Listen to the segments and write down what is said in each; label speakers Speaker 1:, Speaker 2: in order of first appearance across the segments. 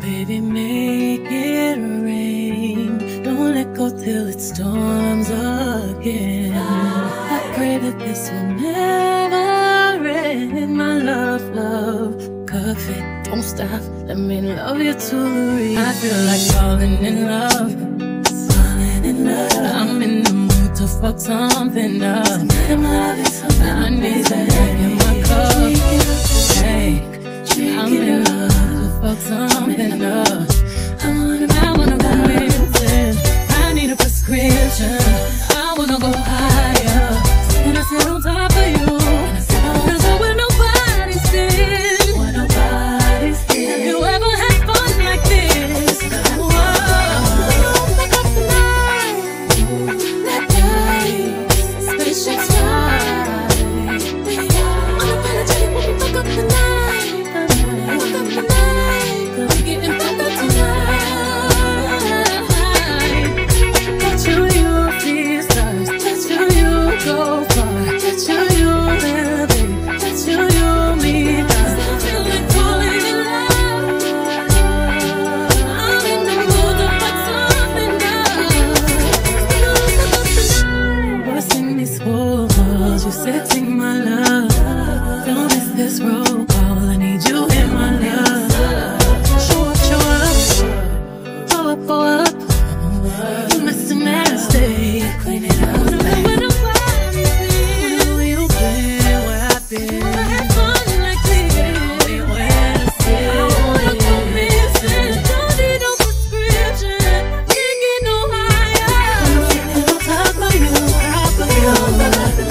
Speaker 1: baby, make it rain. Don't let go till it storms again. I pray that this will never end. My love, coffee, don't stop. Let me love you to the real. I feel like falling in love. I'm in the mood to fuck something up. I need that in my cup. Hey, I'm in the mood to fuck something up. I wanna go missing. I need a prescription. I wanna go higher. When I sit on top of you, I wanna go where nobody's been. Where nobody's been. Have you ever had fun like this? You said take my love. Don't miss this roll call. I need you in my love. Show up, pull up, pull up. You messing nasty. Clean it up. When nobody's been, where you been, where I've been. Had fun like this. Tell me where to sit. I wanna go missing. Don't need no prescription. Can't get no higher. I'm sitting on top of you, top of you.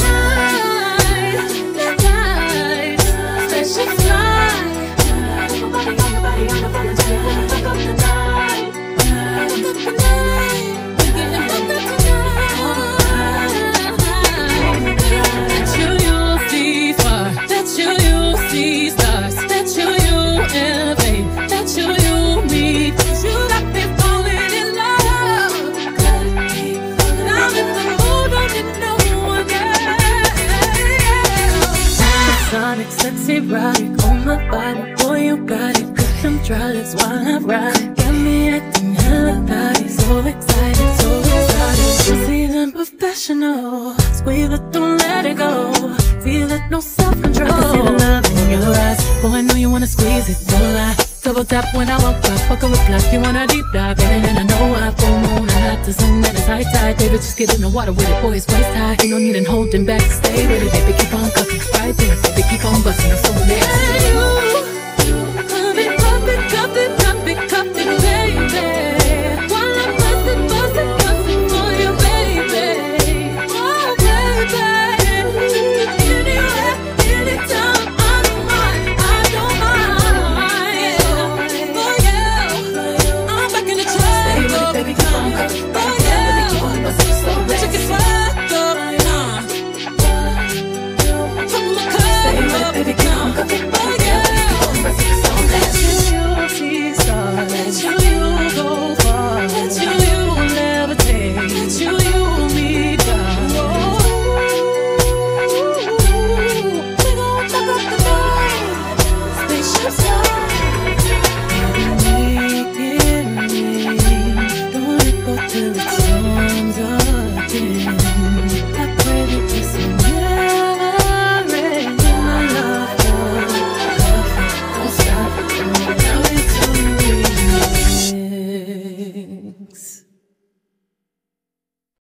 Speaker 1: Sexy erotic on my body, boy you got it. Cut them dry lips while I ride it. Got me acting hella naughty, so excited, so excited. Easy and professional, squeeze it, don't let it go. Feel it, no self-control. I can see the love in your eyes, boy I know you wanna squeeze it, don't lie. Double tap when I walk by, fuck a reply. You wanna deep dive in and I know I full moon. I like the sun that is high tide. Baby, just get in the water with it, boy, it's waist high. Ain't no need in holding back, stay with it, baby, keep on cooking. Right there, baby, keep on busting, I'm so next.